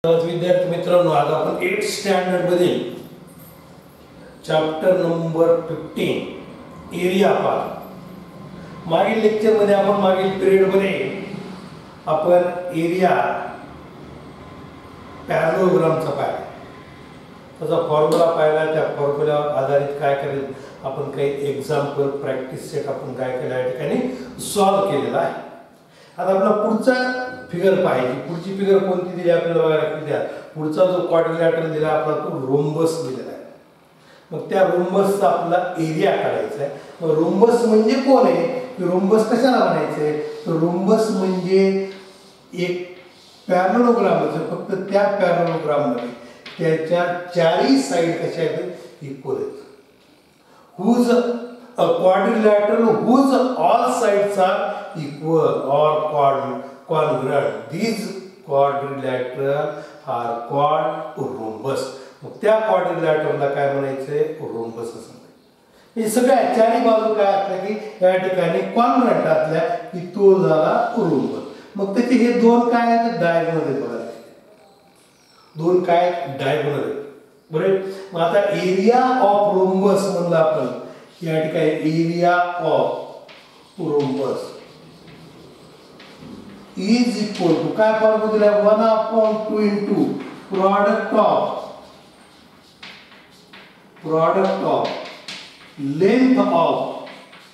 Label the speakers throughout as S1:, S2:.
S1: विद्यार्थी मित्रांनो, आज आपण 8th स्टँडर्ड मधील चॅप्टर नंबर 15 एरिया पार्ट. मागील लेक्चर मध्ये आपण मागील पिरियड मध्ये आपण एरिया पॅरलोग्रामचा पाहिला, त्याचा फॉर्म्युला पाहिला. त्या फॉर्म्युल्यावर आधारित काय करेल आपण काही एक्झाम्पल प्रॅक्टिस सेट आपण काय केलं या ठिकाणी सॉल्व केलेला आहे. आता आपला पुढचा फिगर पाहिजे. पुढची फिगर कोणती दिली आपल्याला बघायला लागते. पुढचा जो क्वाड्रिलॅटरल दिला आपला तो रोम्बस दिलेला आहे. मग त्या रोम्बसचा आपला एरिया काढायचा आहे. मग रोम्बस म्हणजे कोण आहे, रोम्बस कशाला म्हणायचे, तर रोम्बस म्हणजे एक पॅरलोग्राम आहे. फक्त त्या पॅरलोग्राम मध्ये त्याच्या चारही साइड कशा आहेत, इक्वल आहेत. Whose a quadrilateral whose all sides are equal or congruent. These quadrilateral are called rhombus. मग त्या क्वाड्रिलॅटरलला काय म्हणायचंय, रोम्बस असं. हे सगळ्या चारी बाजू काय असल्या की या ठिकाणी कॉन्ग्रुएंट असल्या की तो झाला रोम्बस. मग त्याचे हे दोन काय आहेत, डायगोनल आहेत बघा. दोन काय डायगोनल आहेत, बरोबर. मग आता एरिया ऑफ रोम्बस म्हणलं आपण या ठिकाणी area of rhombus is equal to काय फॉर्म्युला दिला, 1/2 into product of length of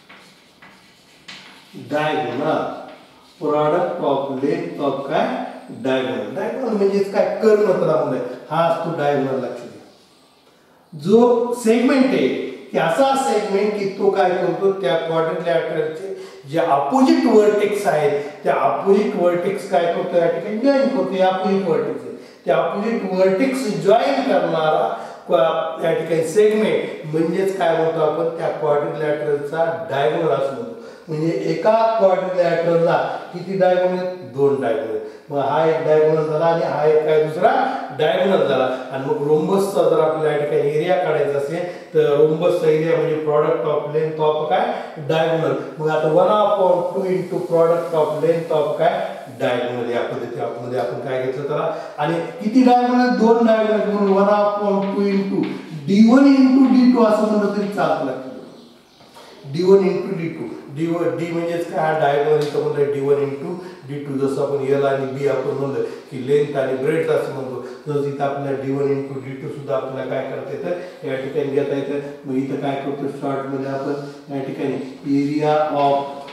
S1: diagonal. Product of length of काय डायगोनल. डायगोनल म्हणजे काय, कर्ण म्हणजे हा असतो डायगोनल. लक्ष द्या, जो सेगमेंट आहे की असा सेगमेंट की तो काय करतो, त्या क्वाड्रिलॅटरलचे जे अपोजिट वर्टेक्स आहेत त्या अपोजिट वर्टेक्स काय करतो या ठिकाणी जॉईन करतो. या अपोजिट वर्टेक्स त्या अपोजिट वर्टेक्स जॉईन करणारा या ठिकाणी सेगमेंट म्हणजेच काय म्हणतो आपण, त्या क्वाड्रिलॅटरलचा डायगोनल असं म्हणतो. म्हणजे एका क्वाड्रिलॅटरलला किती डायगोनल आहेत, 2 डायगोनल. मग हा एक डायगोनल झाला आणि हा एक काय दुसरा डायगोनल झाला. आणि मग रोम्बसचा जर आपल्याला या ठिकाणी एरिया काढायचा असेल तर रोम्बसचा एरिया म्हणजे प्रोडक्ट ऑफ लेंथ ऑफ काय डायगोनल. मग आता 1/2 into product of length of काय डायगोनल. या पद्धतीमध्ये आपण काय घेतलं त्याला. आणि किती डायगोनल, 2 डायगोनल. म्हणून 1/2 इंटू d1 इंटू d2 असं म्हणलं तरी चालतं. d1 into d2. डी म्हणजेच काय, हा डायगोनल इथं म्हणलं d1 इंटू d2. जसं आपण एल आणि बी आपण म्हणलं की लेंथ आणि ब्रेड्थ असं म्हणतो, तसं इथं आपल्याला d1 इंटू d2 सुद्धा आपल्याला काय करता येतं, या ठिकाणी घेता येतं. मग इथं काय करतो, शॉर्ट मध्ये आपण या ठिकाणी area of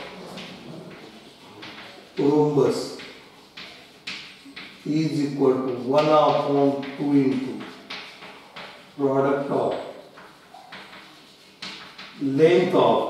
S1: rhombus is equal to 1/2 into product of length of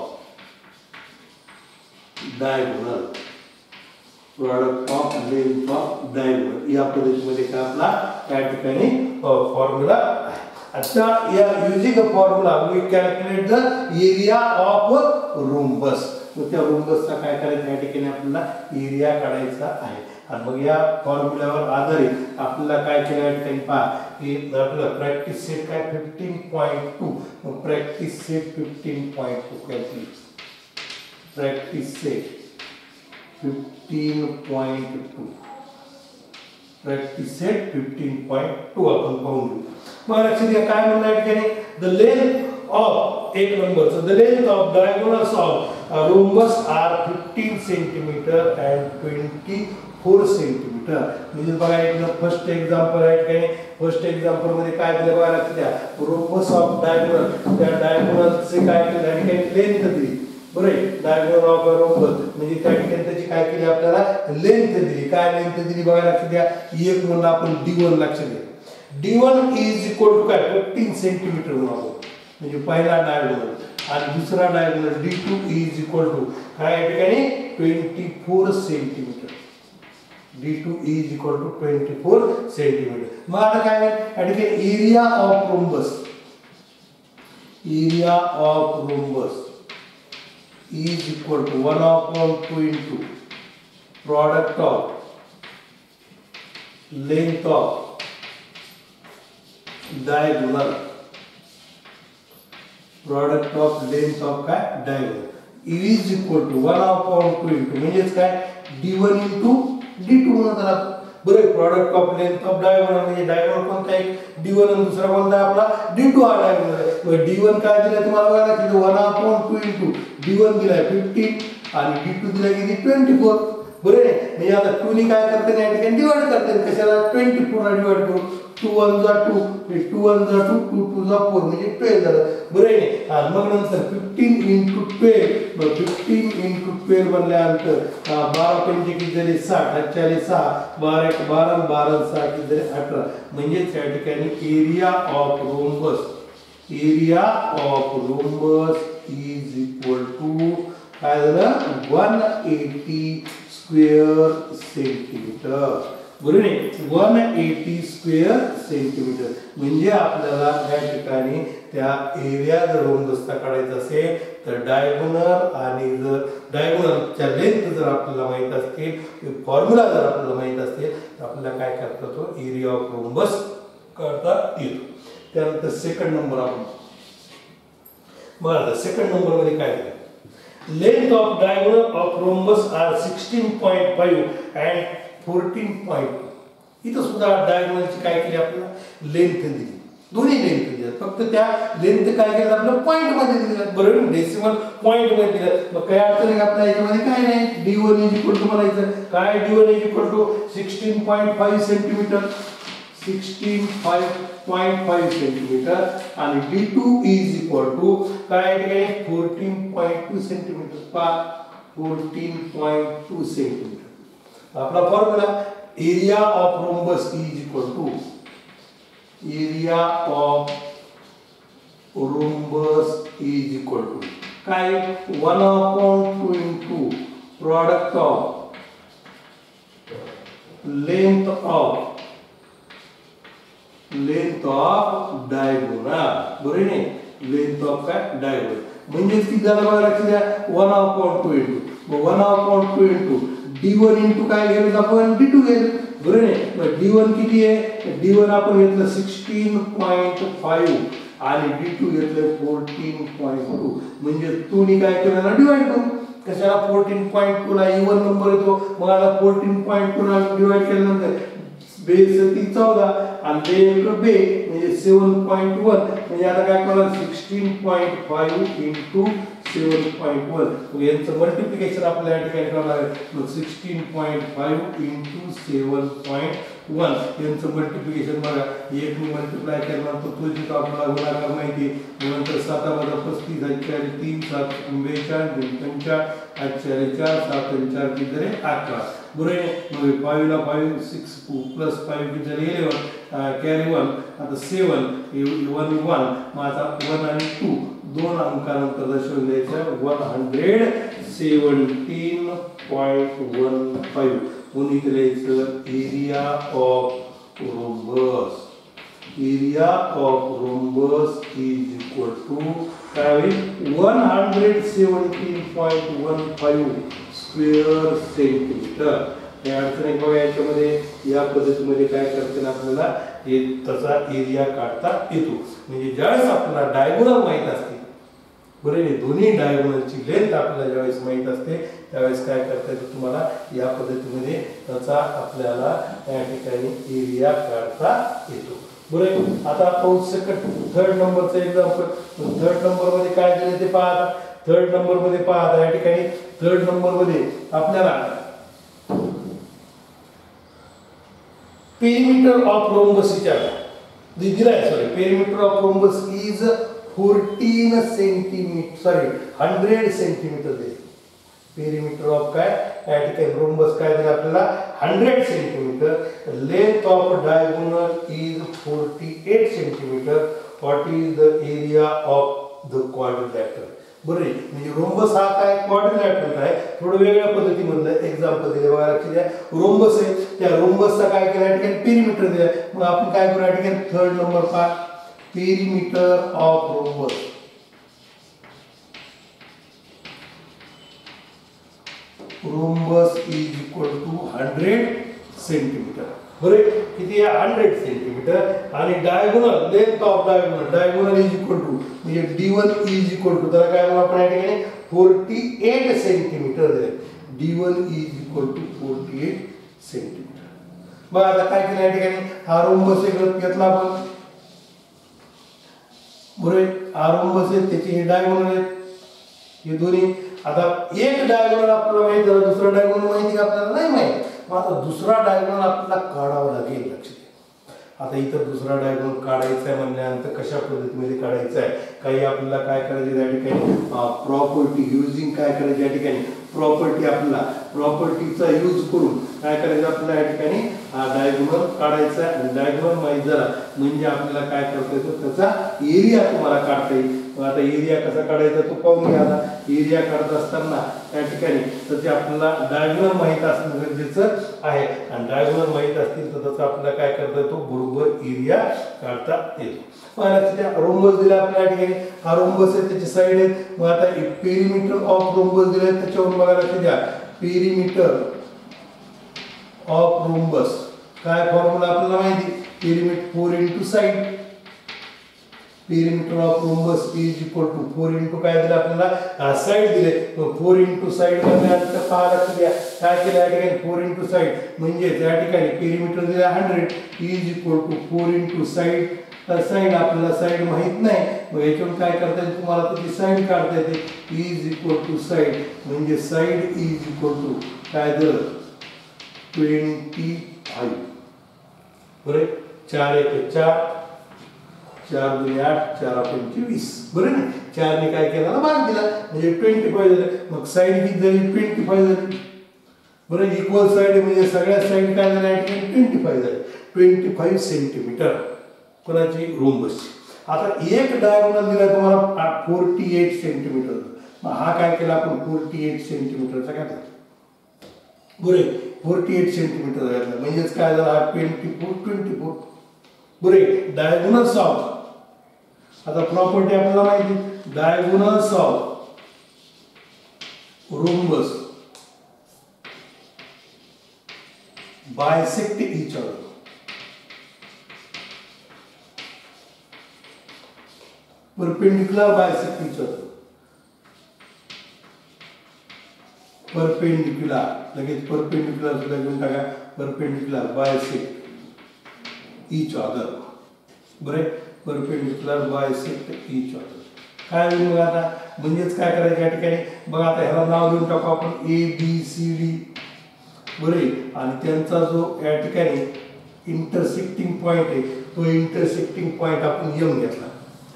S1: diagonal. Product of length of diagonal या पद्धतीमध्ये काय आपला त्या ठिकाणी फॉर्म्युला. आता या using a formula we calculate the area of rhombus. मग त्या रोम्बसचा काय करायचं, या ठिकाणी आपल्याला एरिया काढायचा आहे. आणि मग या फॉर्म्युल्यावर आधारित आपल्याला काय केलं या ठिकाणी पहा की आपल्याला प्रॅक्टिस सेट काय 15.2. मग practice set 15.2 calculate. Practice set 15.2. Practice set 15.2 आपण पाहून घेऊ. मग लक्षात घ्या काय म्हणलं या ठिकाणी, द लेंथ ऑफ एक नंबरचं, the length of diagonals of rhombus are 15 centimetre and 24 centimetre. म्हणजे बघा एक फर्स्ट एक्झाम्पल आहे ठिकाणी. फर्स्ट एक्झाम्पल मध्ये काय दिलं बघा लक्षात द्या, रोम्बस ऑफ डायगोनल. त्या डायगोनलचे काय केलं या ठिकाणी, लेंथ दिली. बरोबर, डायगोनल ऑफ रोम्बस म्हणजे त्या ठिकाणी त्याची काय केली आपल्याला, लेंथ दिली. काय लेंथ दिली बघा लक्षात द्या. एक म्हणून आपण d1 लक्षात घ्या. d1 इज इक्वल टू काय 15 सेंटीमीटर म्हणून, म्हणजे पहिला डायगोनल. आणि दुसरा diagonal d2 is equal to काय या ठिकाणी 24 centimetre. d2 is equal to 24 centimetre. मग आता काय या ठिकाणी area of rhombus, area of rhombus is equal to 1/2 into product of length of diagonal. Product of length of काय diagonal is equal to 1/2 into म्हणजेच काय d1 into d2 म्हणतात. बरं product of length of diagonal म्हणजे diagonal कोणता एक d1 आणि दुसरा कोणता आपला d2 हा डायगोनल आहे. मग d1 काय दिलाय तुम्हाला बघा की 1/2 into d1 दिलाय 15 आणि d2 दिलाय किती 24. बरोबर आहे. म्हणजे आता 2 ने काय करते या ठिकाणी डिवाइड करते कशाला 24 ला डिवाइड करू 2 1 जा 2 2 1 जा 2 2 2 जा 4 म्हणजे 12 झालं. बरोबर आहे. आणि मग नंतर 15 into 12 मग 15 into 12 म्हणल्यानंतर 12 पंचे किती झाले 60 40 6 12 1 12 12 6 किती झाले 18 म्हणजे त्या ठिकाणी area of rhombus is equal to काय झालं 180 स्क्वेअर सेंटीमीटर. बरोबर आहे. 180 स्क्वेअर सेंटीमीटर म्हणजे आपल्याला या ठिकाणी त्या एरिया जर रोम्बसचा काढायचा असेल तर डायगोनल आणि जर डायगोनलच्या लेंथ जर आपल्याला माहित असतील फॉर्म्युला जर आपल्याला माहित असतील तर आपल्याला काय करता तो एरिया ऑफ रोम्बस काढता येतो. त्यानंतर सेकंड नंबर आपण बघा सेकंड नंबर मध्ये काय आहे length of diagonal of rhombus are 16.5 and 14.2. इथं सुद्धा डायगोनलची काय केली आपल्याला लेंथ दिली दोन्ही लेंथ दिली फक्त त्या लेंथ काय केलं आपलं पॉइंट मध्ये दिलं बरोबर डेसिमल पॉइंट मध्ये दिलं. मग काय अर्थ नाही आपल्या याच्यामध्ये काय नाही d1 इज इक्वल टू म्हणायचं काय d1 is equal to 16.5 centimetre 16.5 centimetre आणि d2 इज इक्वल टू काय आहे 14.2 सेंटीमीटर 14.2 सेंटीमीटर. आपला formula area of rhombus is equal to area of rhombus is equal to काय 1/2 into product of length of diagonal. बरोबर आहे length of काय diagonal म्हणजे किती झालं बघा लक्षात द्या 1/2 into मग 1/2 into d1 into काय घेतलं आपण d2 घेतलं. बरोबर आहे. मग d1 किती आहे d1 आपण घेतलं 16.5 आणि d2 घेतलं 14.2 म्हणजे 2 ने काय केलं ना डिवाइड करू कशाला 14.2 ला इवन नंबर येतो मग आता 14.2 ला डिवाइड केल्यानंतर बेस 14 आणि बे म्हणजे 7.1 म्हणजे आता काय करायला 16.5 into 7.1 मग यांचं मल्टिप्लिकेशन आपल्याला या ठिकाणी करावं लागेल. मग 16.5 into 7.1 यांचं मल्टिप्लिकेशन बघा एक ने मल्टिप्लाय केल्यानंतर तो जे आपल्याला गुणाकार माहिती नंतर 7 35 4 3 7 42 45 4 7 4 किती झाले 11. बरोबर आहे. मग 5 ला 5 6 प्लस 5 किती झाले 11 कॅरी 1 आता 7 1 1 मग आता 1 आणि 2 दोन अंकानंतर दर्शवून द्यायचं 117.15 म्हणून इथे लिहायचं area of rhombus is equal to काय होईल 117.15 स्क्वेअर सेंटीमीटर. या अडचणी बघा याच्यामध्ये या पद्धतीमध्ये काय करते आपल्याला हे त्याचा एरिया काढता येतो. म्हणजे ज्यावेळेस आपल्याला डायगोनल माहित असते बरोबर दोन्ही डायगोनलची लेंथ आपल्याला ज्यावेळेस माहित असते त्यावेळेस काय करता येतं तुम्हाला या पद्धतीमध्ये त्याचा आपल्याला या ठिकाणी एरिया काढता येतो. बरोबर. आता आपण थर्ड नंबरचा एक्झाम्पल थर्ड नंबर मध्ये काय दिले ते पहा. थर्ड नंबर मध्ये पहा या ठिकाणी थर्ड नंबर मध्ये आपल्याला पेरिमीटर ऑफ रोम्बस दिलाय perimeter of rhombus is 14 centimetre 100 centimetre the perimeter of काय या ठिकाणी रोम्बस काय दिलं आपल्याला 100 centimetre. Length of diagonal is 48 centimetre. What is the area of the quadrilateral. बरोबर म्हणजे रोम्बस हा काय क्वाड्रिलॅटरल आहे थोडं वेगळ्या पद्धतीमधलं एक्झाम्पल दिले बघा लक्षात द्या. रोम्बस आहे त्या रोम्बसचा काय केलं या ठिकाणी पेरिमीटर दिलं. मग आपण काय करू या ठिकाणी थर्ड नंबर पहा perimeter of rhombus is equal to 100 centimetre. बरोबर किती आहे 100 सेंटीमीटर आणि diagonal length of diagonal is equal to म्हणजे d1 इज इक्वल टू तर काय आपण या ठिकाणी 48 सेंटीमीटर दिले. d1 is equal to 48 centimetre. बघा आता काय केलं या ठिकाणी, हा रोम्बस एक घेतला आपण, बरोबर हा रोम्बस आहे, त्याचे हे डायगोनल आहेत हे दोन्ही. आता एक डायगोनल आपल्याला माहिती झालं, दुसरा डायगोनल माहिती आपल्याला नाही माहिती, मग आता दुसरा डायगोनल आपल्याला काढावा लागेल. लक्ष द्या, आता इथं दुसरा डायगोनल काढायचा आहे म्हणल्यानंतर कशा पद्धतीमध्ये काढायचा आहे, काही आपल्याला काय करायचं या ठिकाणी, प्रॉपर्टी युजिंग काय करायचं या ठिकाणी, प्रॉपर्टी आपल्याला प्रॉपर्टीचा यूज करून काय करायचं आपल्याला या ठिकाणी हा डायगोनल काढायचा आहे. आणि डायगोनल माहित झाला म्हणजे आपल्याला काय करता येतो, त्याचा एरिया तुम्हाला काढता येईल. आता एरिया कसा काढायचा तो पाहून घ्या. आता एरिया काढत असताना त्या ठिकाणी तर ते आपल्याला डायगोनल माहित असणं गरजेचं आहे, आणि डायगोनल माहित असतील तर त्याचा आपल्याला काय करता येतो, बरोबर एरिया काढता येतो. रोम्बस दिला आपल्या ठिकाणी, हा रोम्बस आहे, त्याची साइड आहेत. मग आता पेरिमीटर ऑफ रोम्बस दिले, त्याच्यावरून बघा लक्ष द्या, पेरिमीटर ऑफ रोम्बस काय फॉर्म्युला आपल्याला माहिती, perimeter 4 into side, perimeter of rhombus is equal to 4 into काय दिलं आपल्याला, साइड दिले. मग 4 इंटू साइड म्हणजे पहा लक्ष द्या काय केलं या ठिकाणी, 4 इंटू साइड म्हणजे त्या ठिकाणी पेरिमीटर दिला 100 is equal to 4 into side. तर साइड आपल्याला साइड माहित नाही, मग याच्यावर काय करता येईल तुम्हाला, त्याची साइड काढता येते, इज इक्वल टू साइड म्हणजे साइड इज इक्वल टू काय दिलं 25. बरोबर, 4 1 4 4 2 8 4 25, बरोबर ना. 4 ने काय केला भाग दिला म्हणजे 25 झाले. मग साइड किती झाली, 25 झाली. बरोबर, इक्वल साइड म्हणजे सगळ्या साइड काय झाल्या 25 झाले, 25 सेंटीमीटर कोणाची, रोम्बसची. आता एक डायगोनल दिला तुम्हाला 48 सेंटीमीटर, मग हा काय केला आपण 48 सेंटीमीटरचा घातला. बरोबर, 48 सेंटीमीटर घातला म्हणजेच काय झाला 24. बरोबर, डायगोनल्स ऑफ, आता प्रॉपर्टी आपल्याला माहिती, diagonals of rhombus bisect each other. Perpendicular bisect each other, perpendicular लगेच परपेंडिकुलर सुद्धा घेऊन टाका, परपेंडिकुलर बायसेक्ट ईच अदर. बरे, परपेंडिकुलर बायसेक्ट ईच अदर काय होईल मग आता, म्हणजेच काय करायचं या ठिकाणी बघा, आता ह्याला नाव देऊन टाकू आपण ABCD. बरे, आणि त्यांचा जो या ठिकाणी इंटरसेक्टिंग पॉइंट आहे तो इंटरसेक्टिंग पॉइंट आपण M घेतला.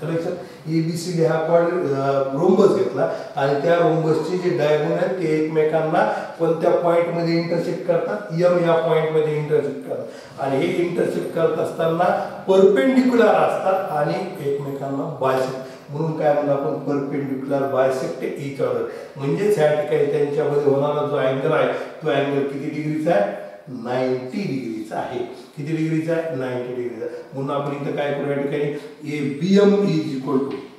S1: ABCD हा रोम्बस घेतला आणि त्या रोम्बसचे जे डायगोनल आहेत ते एकमेकांना कोणत्या पॉइंट मध्ये इंटरसेक्ट करतात, M या पॉइंट मध्ये इंटरसेक्ट करतात. आणि हे इंटरसेक्ट करत असताना परपेंडिकुलर असतात आणि एकमेकांना बायसेक्ट, म्हणून काय म्हणतो आपण परपेंडिकुलर बायसेक्ट ईच अदर. म्हणजेच ह्या ठिकाणी त्यांच्यामध्ये होणारा जो अँगल आहे तो अँगल किती डिग्रीचा आहे, 90 डिग्रीचा आहे. किती डिग्रीचा आहे, 90 डिग्रीचा. म्हणून आपण इथं काय करू या ठिकाणी, BM is equal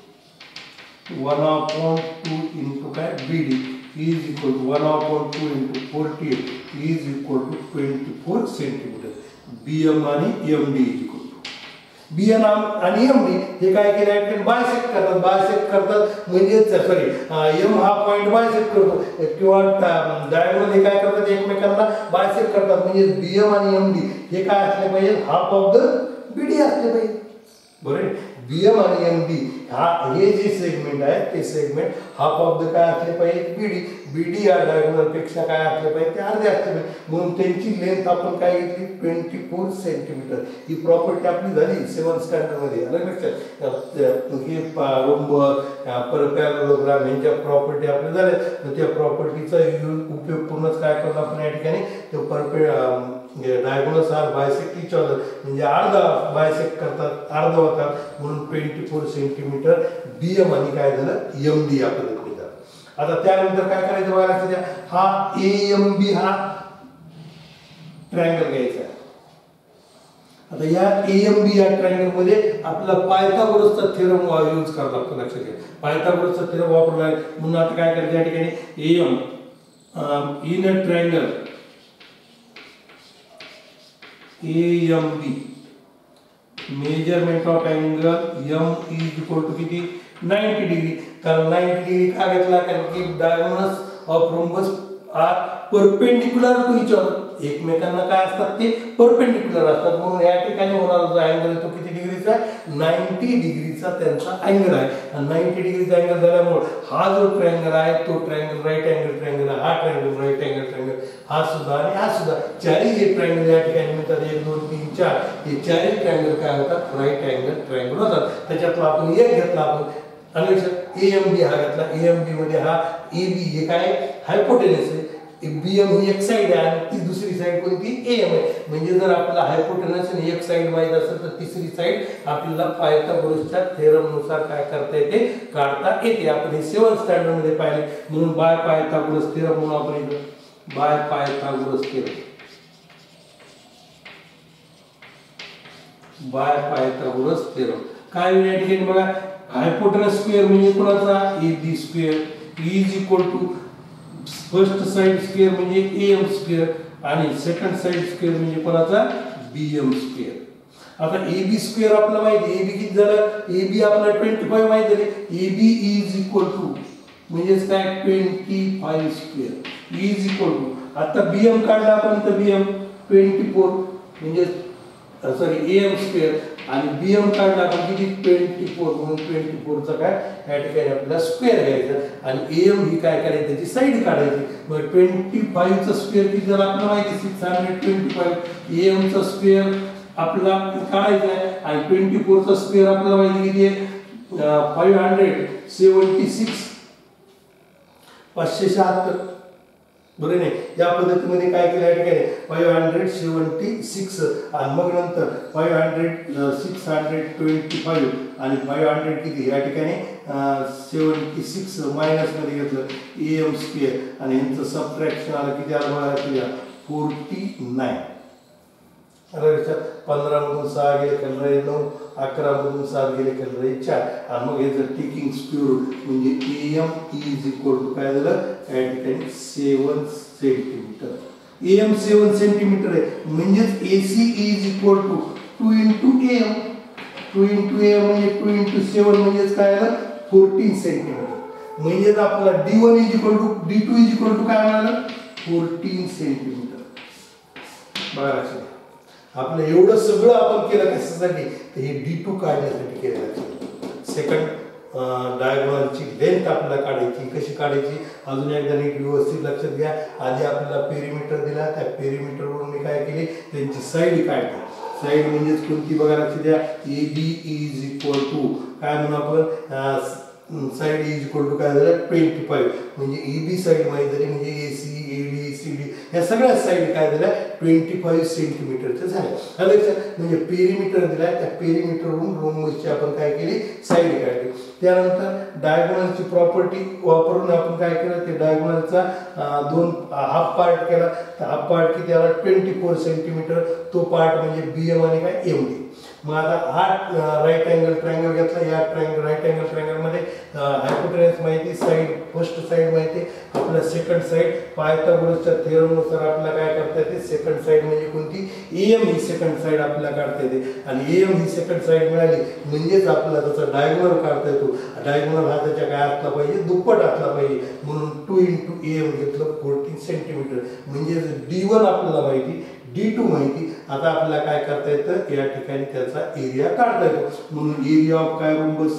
S1: to 1/2 into काय BD is equal to 1/2 into 48 is equal to 24 centimetre. BM आणि MD is equal to BN आणि MD हे काय केलं बायसेक्ट करतात म्हणजे सॉरी M हा पॉइंट बायसेक्ट करतो किंवा डायगोनल हे काय करतात एकमेकांना बायसेक्ट करतात म्हणजे BM आणि MD हे काय असले पाहिजे, हाफ ऑफ द BD असले पाहिजे. बरोबर, BM आणि MD हे जे सेगमेंट आहे ते सेगमेंट हाफ ऑफ द काय असले पाहिजे, BD या डायगोनल पेक्षा काय असले पाहिजे, ते अर्धे असले पाहिजे. म्हणून त्यांची लेंथ आपण काय घेतली 24 सेंटीमीटर. ही प्रॉपर्टी आपली झाली 7th स्टँडर्ड मध्ये. अलग लक्षात हे रोम्बस पॅरॅलेलोग्राम यांच्या प्रॉपर्टी आपल्या झाल्या. तर त्या प्रॉपर्टीचा उपयोग पूर्णच काय करतो आपण या ठिकाणी, तो diagonals are bisect each other म्हणजे अर्धा बायसेक्ट करतात, अर्धा होतात. म्हणून 24 सेंटीमीटर BM आणि काय झालं MD या पद्धतीने झालं. आता त्यानंतर काय करायचं बघा लक्षात द्या, हा AMB हा ट्रायंगल घ्यायचा आहे. आता या AMB या ट्रायंगल मध्ये आपल्याला पायथागोरसचा थेरम यूज करावा लागतो. लक्षात घ्या, पायथागोरसचा थेरम वापरला आहे. म्हणून आता काय करायचं या ठिकाणी AM in a triangle AMB measurement of angle M is equal to किती 90 डिग्री. कारण 90 डिग्री का घेतला, कारण की diagonals of rhombus are perpendicular to each other. एकमेकांना काय असतात ते परपेंडिक्युलर असतात, म्हणून या ठिकाणी होणारा जो अँगल आहे तो किती डिग्रीचा आहे 90 डिग्रीचा त्यांचा अँगल आहे. आणि 90 डिग्रीचा अँगल झाल्यामुळे हा जो ट्रायंगल आहे तो ट्रायंगल राईट अँगल ट्रायंगल आहे, हा ट्रायंगल राईट अँगल ट्रायंगल, हा सुद्धा आणि हा सुद्धा चारही जे ट्रायंगल या ठिकाणी मिळतात 1 2 3 4 हे चारही ट्रायंगल काय होतात राईट अँगल ट्रायंगल होतात. त्याच्यातला आपण एक घेतला आपण आणि AMB हा घेतला, AMB मध्ये हा AB हे काय हायपोटेनस आहे, BM ही एक साइड आहे आणि ती दुसरी साइड कोणती AM आहे. म्हणजे जर आपल्याला हायपोटेनस आणि एक साइड माहित असेल तर तिसरी साइड आपल्याला पायथागोरसच्या थेरम नुसार काय करता येते काढता येते. आपण हे 7th स्टँडर्ड मध्ये पाहिले, म्हणून बाय पायथागोरस थेरम म्हणून आपण इथे by Pythagoras theorem, by Pythagoras theorem काय या ठिकाणी बघा हायपोटेनस स्क्वेअर म्हणजे कोणाचा AB square is equal to first side square म्हणजे AM स्क्वेअर आणि सेकंड साइड स्क्वेअर म्हणजे कोणाचा BM स्क्वेअर. आता AB स्क्वेअर आपल्याला माहिती आहे, AB किती झालं AB आपल्याला 25 माहिती आहे, AB इज इक्वल टू म्हणजे काय 25 स्क्वेअर इज इक्वल टू आता BM काढला आपण तर BM 24 म्हणजे सॉरी AM स्क्वेअर आणि BM काढला आपण किती 24 म्हणून 24 चा काय या ठिकाणी आपल्याला स्क्वेअर घ्यायचा आणि AM ही काय करायची त्याची साइड काढायची. मग 25 चा स्क्वेअर किती झाला आपल्याला माहिती 625, AM चा स्क्वेअर आपल्याला काढायचा आहे आणि 24 चा स्क्वेअर आपल्याला माहिती किती आहे 576 576 बरोबर नाही. या पद्धतीमध्ये काय केलं या ठिकाणी 576 आणि मग नंतर 625 आणि 500 किती या ठिकाणी 76 मायनस मध्ये घेतलं AM स्क्वेअर आणि यांचं सबट्रॅक्शन आलं किती आलं बघा 49. 15 मधून 6 गेले कलर 9, 11 मधून 7 गेले कलर 4 आणि मग याचं टेकिंग स्क्वेअर म्हणजे AM इज इक्वल टू काय झालं या ठिकाणी 7 सेंटीमीटर. AM 7 सेंटीमीटर आहे म्हणजेच AC is equal to 2 into AM, 2 into AM म्हणजे 2 into 7 म्हणजेच काय आलं 14 सेंटीमीटर. म्हणजेच आपल्याला D1 is equal to D2 is equal to काय मिळालं 14 सेंटीमीटर. बघा लक्षात आपलं एवढं सगळं आपण केलं कशासाठी तर हे D2 काढण्यासाठी केलं. सेकंड डायगोनलची लेंथ आपल्याला काढायची, कशी काढायची अजून एकदा नीट व्यवस्थित लक्षात घ्या. आधी आपल्याला पेरिमीटर दिला, त्या पेरिमीटरवरून मी काय केले त्यांची साईड काढली. साईड म्हणजेच कोणती बघा लक्षात द्या AB इज इक्वल टू काय म्हणून आपण साईड इज इक्वल टू काय झालं 25 म्हणजे AB साईड माहिती झाली म्हणजे AC AD CD या सगळ्या साईड काय झाल्या 25 सेंटीमीटरच्या झाल्या. म्हणजे पेरिमीटर दिलाय त्या पेरिमीटरवरून रोम्बसची आपण काय केली साईड काढली. त्यानंतर डायगोनलची प्रॉपर्टी वापरून आपण काय केलं ते डायगोनलचा दोन हाफ पार्ट केला. तर हाफ पार्ट किती आला 24 सेंटीमीटर. तो पार्ट म्हणजे BM आणि काय MD. मग आता हा राईट अँगल ट्रायंगल घेतला. या ट्रायंगल राईट अँगल ट्रायंगल मध्ये हायपोटेनस माहिती, साइड फर्स्ट साइड माहिती, आपल्या सेकंड साइड पायथागोरसच्या थेरम नुसार आपल्याला काय करता येते सेकंड साइड म्हणजे कोणती AM ही सेकंड साइड आपल्याला काढता येते आणि AM ही सेकंड साइड मिळाली म्हणजेच आपल्याला त्याचा डायगोनल काढता येतो. डायगोनल हा त्याच्या काय असला पाहिजे दुप्पट असला पाहिजे म्हणून 2 into AM घेतलं 14 सेंटीमीटर. म्हणजे D1 आपल्याला माहिती D2 माहिती. आता आपल्याला काय करता येतं या ठिकाणी त्याचा एरिया काढता येतो. म्हणून एरिया ऑफ काय rhombus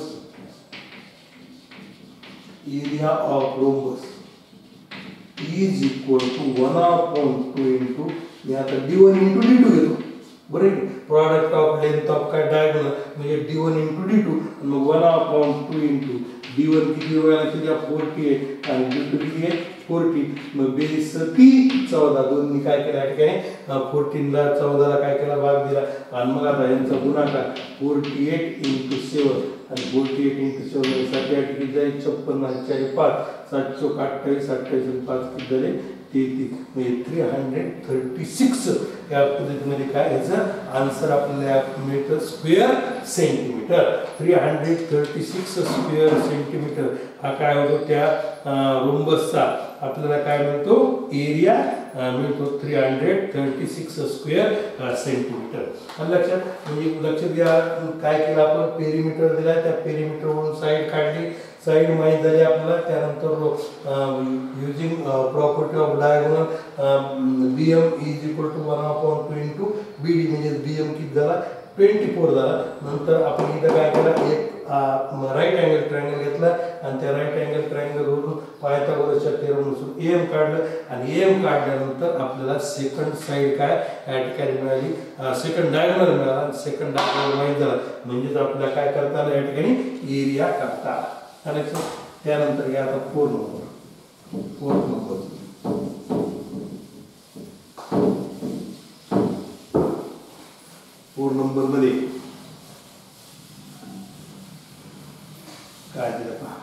S1: area of rhombus is equal to 1/2 into मी आता D1 इंटू D2 घेतो बरोबर. प्रोडक्ट ऑफ लेंथ ऑफ काय डायगोनल म्हणजे D1 इंटू D2 मग 1/2 इंटू D1 किती वेळा किती 48 आणि D2 किती आहे 40. मग बेस 14 दोन्ही काय केलं या ठिकाणी 14 ला 14 ला काय केला भाग दिला आणि मग आता यांचा गुणाकार 48 into 7 आणि 48 into 7 साठी या ठिकाणी जाईल 56 4 5 7 चौक 28 28 आणि 5 किती झाले 33 म्हणजे 336 या पद्धतीमध्ये काय याचं आन्सर आपल्याला मिळतं स्क्वेअर सेंटीमीटर. 336 स्क्वेअर सेंटीमीटर हा काय होतो त्या रोम्बसचा आपल्याला काय मिळतो एरिया मिळतो 336 स्क्वेअर सेंटीमीटर. लक्षात म्हणजे लक्षात घ्या काय केलं आपण पेरिमीटर दिला त्या पेरिमीटरवरून साईड काढली. साईड माहीत झाली आपल्याला. त्यानंतर using property of diagonal BM is equal to 1/2 into BD म्हणजे BM किती झाला 24 झाला. नंतर आपण इथं काय केलं एक राईट अँगल ट्रायंगल घेतला आणि त्या राईट अँगल ट्रायंगल वरून पायथागोरसच्या थेरमनुसार AM काढलं आणि AM काढल्यानंतर आपल्याला सेकंड साईड काय या ठिकाणी मिळाली, सेकंड डायगोनल मिळाला. सेकंड डायगोनल माहित झाला म्हणजेच आपल्याला काय करता आलं या ठिकाणी एरिया काढता आला. त्यानंतर घ्या आता 4 नंबर. 4 नंबर मध्ये काय दिलं पहा.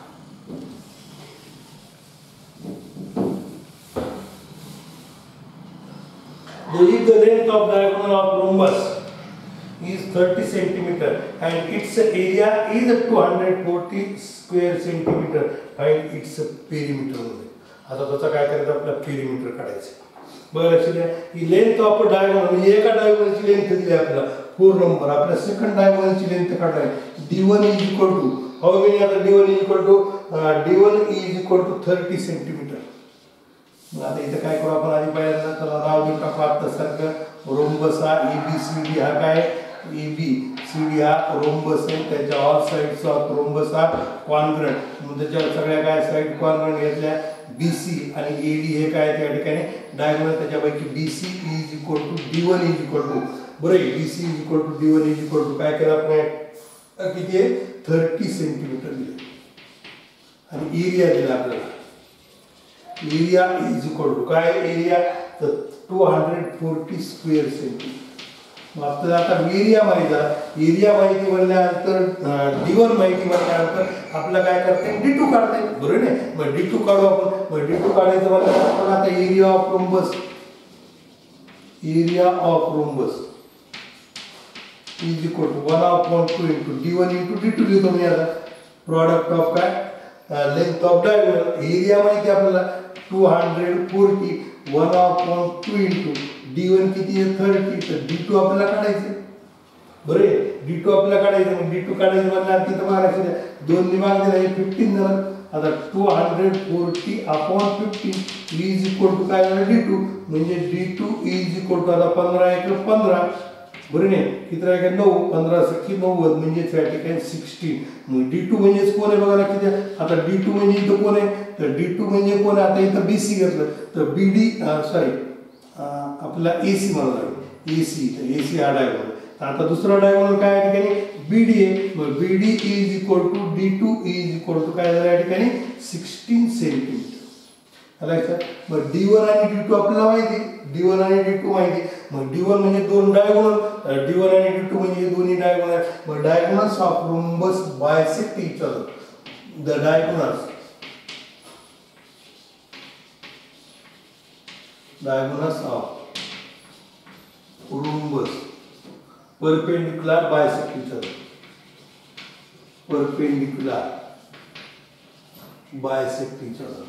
S1: If the length of diagonal of rhombus is 30 centimeter and its area is 240 square centimeter, find its perimeter. आता त्याचा काय करायचं आपल्याला पेरिमीटर काढायचं. बघा लक्ष द्या ही लेंथ ऑफ डायगोनल म्हणजे एका डायगोनलची लेंथ दिली आपल्याला 4 नंबर. आपल्या सेकंड डायगोनलची लेंथ काढायची. D1 is equal to how many आता D1 is equal to 30 centimetre. मग आता इथे काय करू आपण आधी पहिल्यांदा त्याला नाव देऊन टाकू आत्तासारखं रोम्बस हा ABCD हा काय ABCD हा रोम्बस आहे. त्याच्या ऑल साइड्स ऑफ रोम्बस हा कॉन्ग्रंट. मग त्याच्या सगळ्या काय साइड कॉन्ग्रंट घेतल्या BC आणि AD हे काय त्या ठिकाणी डायगोनल. त्याच्यापैकी BC is equal to D1 is equal to बरोबर BC is equal to D1 is equal to काय केलं आपण किती आहे 30 सेंटीमीटर दिले आणि एरिया दिला आपल्याला. एरिया इज इक्वल टू काय एरिया तर 240 स्क्वेअर सेंटीमीटर. मग आपल्याला आता एरिया माहिती झाला. एरिया माहिती म्हणल्यानंतर D1 माहिती म्हणल्यानंतर आपल्याला काय करता येईल D2 काढता येईल बरोबर नाही. मग D2 काढू आपण. मग D2 काढायचं म्हणल्यानंतर आपण आता area of rhombus is equal to 1/2 into D1 into D2 लिहितो मी आता. प्रॉडक्ट ऑफ काय लेंथ ऑफ डायगोनल. एरिया माहिती आपल्याला 240 1/2 इंटू D1 किती आहे 30 तर D2 आपल्याला काढायचं बरोबर आहे. D2 आपल्याला काढायचं. मग D2 काढायचं म्हणल्यावर तिथं मारायचं 2 ने भाग दिला 15 झालं. आता 240/15 इज इक्वल टू काय झालं D2 म्हणजे D2 इज इक्वल टू आता 15 × 15 बरोबर आहे. किती आहे 9 15 × 90 म्हणजे त्या ठिकाणी 16. मग D2 म्हणजे कोण आहे बघा किती. आता D2 म्हणजे इथं कोण आहे तर D2 म्हणजे कोण आहे आता इथं BC घेतलं तर BD सॉरी आपला AC म्हणा AC तर AC हा डायगोनल. आता दुसरा डायगोनल काय या ठिकाणी BD आहे. मग BD is equal to D2 is equal to काय झालं या ठिकाणी 16 सेंटीमीटर. मग D1 आणि D2 आपल्याला माहिती. D1 आणि D2 माहिती. मग D1 म्हणजे दोन डायगोनल. D1 आणि D2 म्हणजे दोन्ही डायगोनल. मग diagonals of rhombus bisect each other. The diagonals of rhombus perpendicular bisect each other. Perpendicular bisect each other.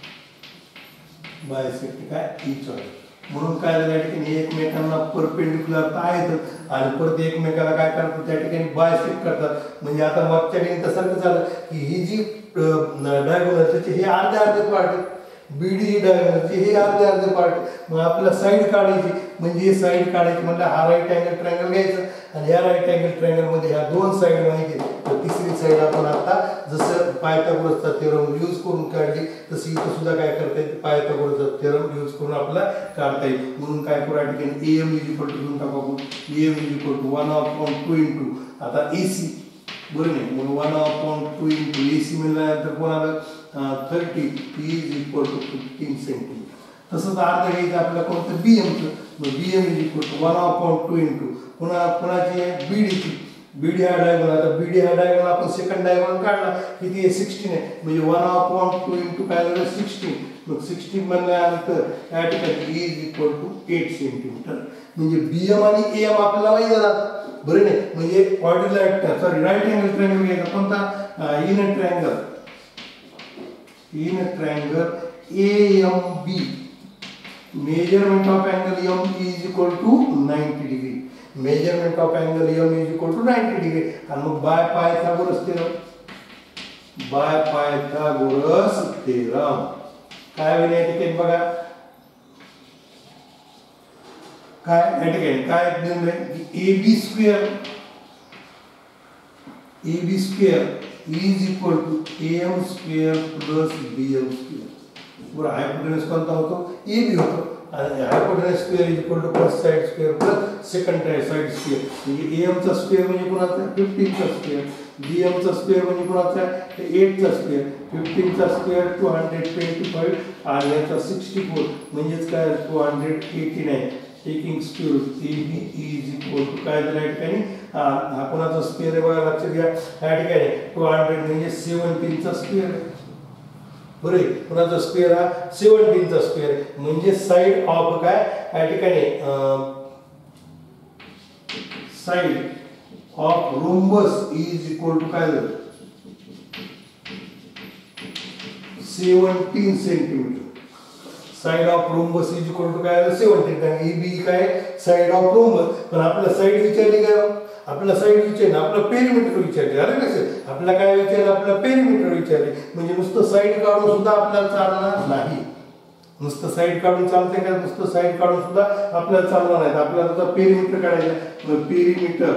S1: Bisect काय each other. म्हणून काय झालं या ठिकाणी एकमेकांना परपेंडिक्युलर तर आहेत आणि परत एकमेकाला काय करतात त्या ठिकाणी बायसेक्ट करतात. म्हणजे आता मागच्या ठिकाणी तसं झालं की ही जी डायगोनल त्याचे हे अर्धे पार्ट BD ही डायगोनलची हे अर्धे पार्ट. मग आपल्याला साईड काढायची म्हणजे साईड काढायची म्हणजे हा राईट अँगल ट्रायंगल घ्यायचा आणि या राईट अँगल ट्रायंगल मध्ये ह्या दोन साईड माहिती. तर तिसरी साईड आपण आता जसं पायथागोरसचा थेरम यूज करून काढली तशी इथं सुद्धा काय करता येईल पायथागोरसचा थेरम यूज करून आपल्याला काढता येईल. म्हणून काय करू या ठिकाणी AM इज इक्वल टू घेऊन टाकू आपण. AM is equal to 1/2 into आता AC बरोबर नाही. मग 1/2 इंटू AC मिळाल्यानंतर कोणाला 30 इज इक्वल टू 15 सेंटीमीटर. तसंच अर्ध घ्यायचं आपल्याला कोणतं BMचं. मग BM is equal to 1/2 into कोणाची आहे BDची. BD हा डायगोनल. आता BD हा डायगोनल आपण सेकंड डायगोनल काढला किती आहे 16 आहे. म्हणजे 1/2 इंटू काय झालं 16. मग 16 म्हणल्यानंतर या ठिकाणी इज इक्वल टू 8 सेंटीमीटर. म्हणजे BM आणि AM आपल्याला माहिती झाला बरोबर नाही. म्हणजे quadrilateral sorry right angle triangle घ्यायचा कोणता in triangle AMB. Measurement of angle M is equal to 90 degree. Measurement of angle M is equal to 90 degree. आणि मग by Pythagoras theorem by Pythagoras theorem. काय होईल या ठिकाणी बघा, काय या ठिकाणी काय दिलेलं आहे की AB square is equal to AM square plus BM square. बरोबर, हायपोटेनस कोणता होतो, AB होतो. आणि hypotenuse square is equal to first side square plus second side square. म्हणजे AM चा स्क्वेअर म्हणजे कोणाचा, 15 चा स्क्वेअर. BM चा स्क्वेअर म्हणजे कोणाचा, 8 चा स्क्वेअर. 15 चा स्क्वेअर 225 आणि याचा 64 म्हणजेच काय 289. Taking square AB is equal to काय दिलं या ठिकाणी, हा कोणाचा स्क्वेअर आहे बघा, लक्षात घ्या. या ठिकाणी 200 म्हणजे 17 चा स्क्वेअर आहे. बरोबर, कोणाचा स्क्वेअर हा 17 चा स्क्वेअर म्हणजे साइड ऑफ काय या ठिकाणी side of rhombus is equal to काय झालं 17 centimetre. Side of rhombus is equal to काय 17, कारण AB काय साइड ऑफ रोम्बस. पण आपल्याला साइड विचारली काय, आपल्याला साइड विचारली, आपल्याला पेरिमीटर विचारले. अरे कसं आपल्याला काय विचारलं, आपल्याला पेरिमीटर विचारले. म्हणजे नुसतं साइड काढून सुद्धा आपल्याला चालणार नाही. नुसतं साइड काढून चालते का, नुसतं साइड काढून सुद्धा आपल्याला चालणार नाही. आपल्याला आता पेरिमीटर काढायचं. पेरिमीटर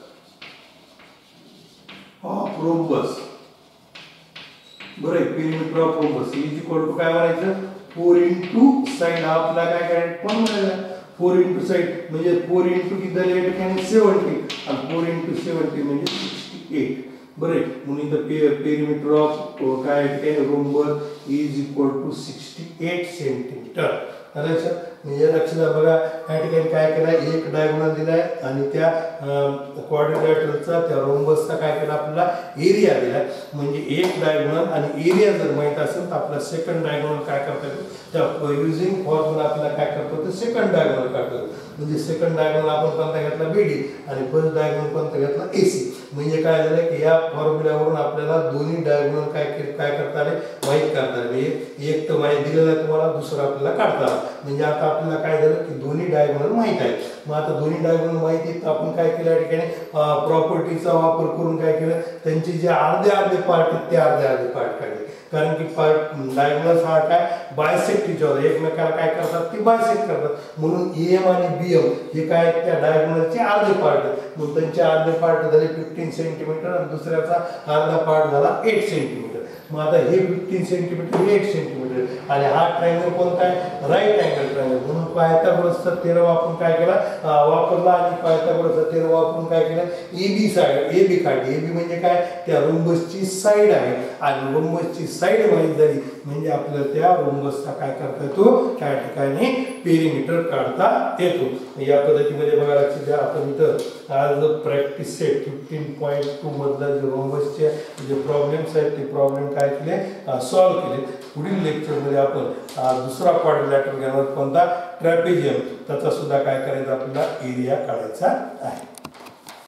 S1: ऑफ रोम्बस, बरं, perimeter of rhombus is equal to काय म्हणायचं 4 इंटू साइड. आपल्याला काय करायचं पण म्हणायचं 4 इंटू साइड म्हणजे 4 इंटू किती झाले या ठिकाणी 70 आणि 4 इंटू 70 म्हणजे 68. बरे, म्हणून इथं पेरिमीटर ऑफ काय ठिकाणी rhombus is equal to 68 centimetre. म्हणजे लक्षात बघा या ठिकाणी काय केलं, एक डायगोनल दिलाय आणि त्या क्वाड्रिलॅटरलचा त्या रोम्बसचा काय केला आपल्याला एरिया दिलाय. म्हणजे एक डायगोनल आणि एरिया जर माहित असेल तर आपला सेकंड डायगोनल काय करता येतो, त्या युजिंग फॉर्म्युला आपल्याला काय करतो तर सेकंड डायगोनल काढतो. म्हणजे सेकंड डायगोनल आपण कोणता घेतला BD आणि फर्स्ट डायगोनल कोणता घेतला AC. म्हणजे काय झालं की या फॉर्म्युल्यावरून आपल्याला दोन्ही डायगोनल काय करता आले माहित करता आले. एक तर माहिती दिलेला आहे तुम्हाला, दुसरा आपल्याला काढता आला. म्हणजे आता आपल्याला काय झालं की दोन्ही डायगोनल माहित आहे. मग आता दोन्ही डायगोनल माहिती तर आपण काय केलं या ठिकाणी प्रॉपर्टीचा वापर करून काय केलं, त्यांचे जे अर्धे पार्ट आहेत ते अर्धे पार्ट काढले. कारण की डायगोनल हा काय बायसेक्ट होतात, एकमेकाला काय करतात ते बायसेक्ट करतात. म्हणून AM आणि BM हे काय त्या डायगोनलचे अर्धे पार्ट आहेत. मग त्यांचे अर्धे पार्ट झाले 15 सेंटीमीटर आणि दुसऱ्याचा अर्धा पार्ट झाला 8 सेंटीमीटर. मग आता हे 15 सेंटीमीटर 8 सेंटीमीटर आणि हा ट्रायंगल कोणता आहे, राईट अँगल ट्रायंगल. म्हणून पायथागोरसचा थेरम आपण काय केला वापरला आणि पायथागोरसचा थेरम वापरून काय केलं AB साइड AB काढली. AB म्हणजे काय त्या रोम्बसची साइड आहे आणि रोम्बसची साइड माहित झाली म्हणजे आपल्याला त्या रोम्बसचा काय करता येतो, त्या ठिकाणी पेरिमीटर काढता येतो. या पद्धतीमध्ये बघा लक्षात द्या. आपण इथं आज प्रॅक्टिस सेट 15.2 मधला जे रोम्बसचे जे प्रॉब्लेम्स आहेत ते प्रॉब्लेम काय केले सॉल्व्ह केले. पुढील लेक्चरमध्ये आपण दुसरा क्वाड्रिलॅटरल घेणार कोणता ट्रॅपेझियम, त्याचा सुद्धा काय करायचं आपल्याला एरिया काढायचा आहे.